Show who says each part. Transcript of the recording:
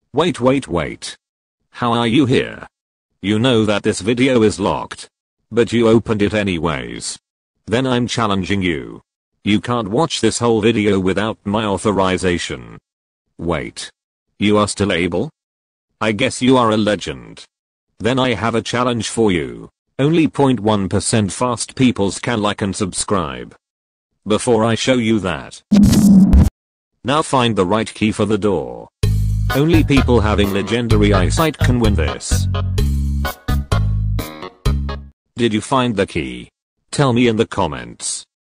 Speaker 1: Wait. How are you here? You know that this video is locked. But you opened it anyways. Then I'm challenging you. You can't watch this whole video without my authorization. Wait. You are still able? I guess you are a legend. Then I have a challenge for you. Only 0.1% fast peoples can like and subscribe. Before I show you that. Now find the right key for the door. Only people having legendary eyesight can win this. Did you find the key? Tell me in the comments.